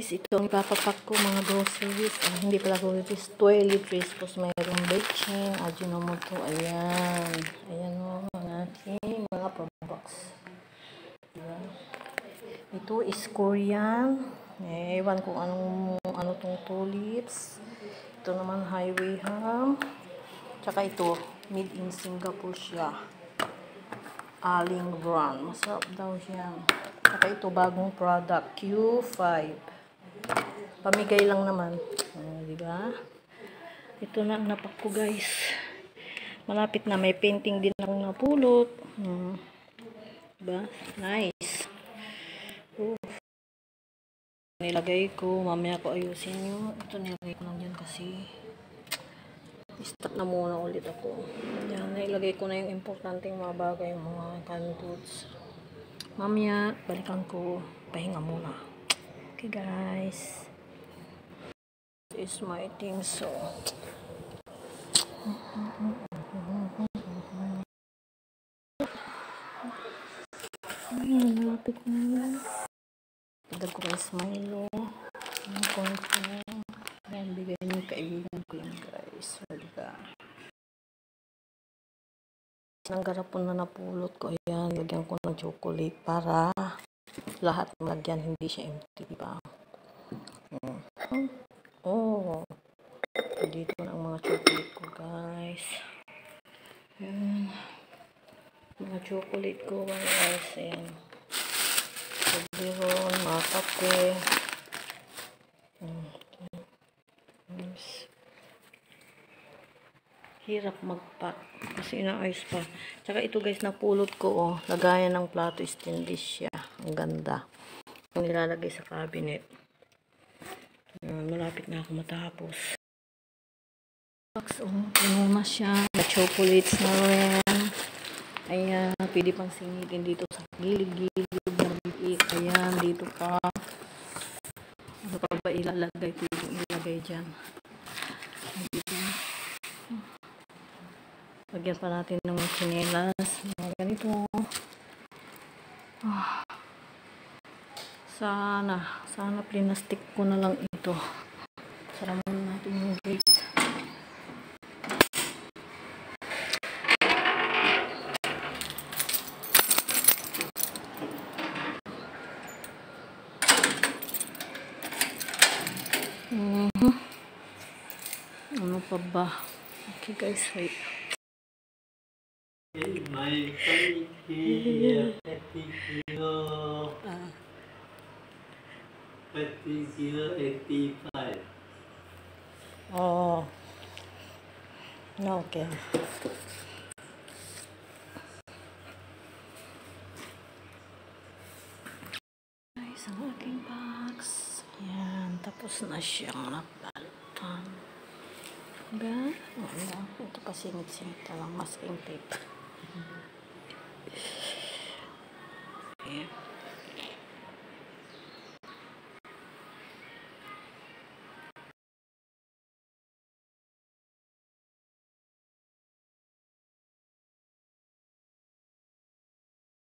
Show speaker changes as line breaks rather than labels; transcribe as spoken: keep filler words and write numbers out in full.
guys, ito ang ipapapak ko mga groceries. Ah, hindi pala groceries, toiletries. Tapos mayroong baking, ajinomoto. Ayan. Ayan o, ang aking mga products. Diba? Ito is Korean. Eh, ewan kung anong, ano tong tulips. Ito naman highway ham. Tsaka ito, made in Singapore siya. Aling brand. Masarap daw siya. Tsaka ito, bagong product. Q five. Pamigay lang naman. Uh, diba? Ito na ang napak ko, guys. Malapit na. May painting din lang napulot. Hmm. Diba? Nice. Oh. Nilagay ko. Mamaya ko ayusin nyo. Ito nilagay ko lang dyan kasi start na muna ulit ako. Yan. Nilagay ko na yung importanteng mga bagay. Yung mga canned goods. Mamaya, balikan ko. Pahinga muna. Okay, guys. This is my thing, so. Malapit na. Pagdag ko kay Smilo. Ang konti. Yan, bigay niyo kaibigan ko yan, guys. Diba? Ang garapon na napulot ko. Ayan, lagyan ko ng chocolate para lahat malagyan, hindi siya empty, diba? Hmm. Oh, dito na ang mga chocolate ko, guys. Ayan. Mga chocolate ko, guys. Ayan. Sabiron, mga kape. Hmm. Yes. Hirap magpack kasi inaayos pa. Tsaka ito, guys, napulot ko, oh. Lagayan ng plato, stainless siya. Ang ganda. Ang nilalagay sa cabinet. Uh, malapit na ako matapos. Box, oh. Pinuma siya. Chocolates na rin. Ayan. Pwede pang singitin dito sa gilid-gilid. Ayan. Dito pa. Ano pa ba ilalagay? Pwede ilalagay dyan. Dito. Lagyan pa natin ng chinelas. Mga ganito. Oh. Sana. Sana plinastik ko na lang ito. Saraman natin yung gate. Mm-hmm. Ano pa ba? Okay, guys. Wait.
My family here, thirty kilo, thirty kilo, eighty-five.
Oh, no, okay. Guys, ang aking box. Yan, tapos na siyang napalitan. Diba? Oh, ito kasi singit-singit lang, masking tape. Yeah.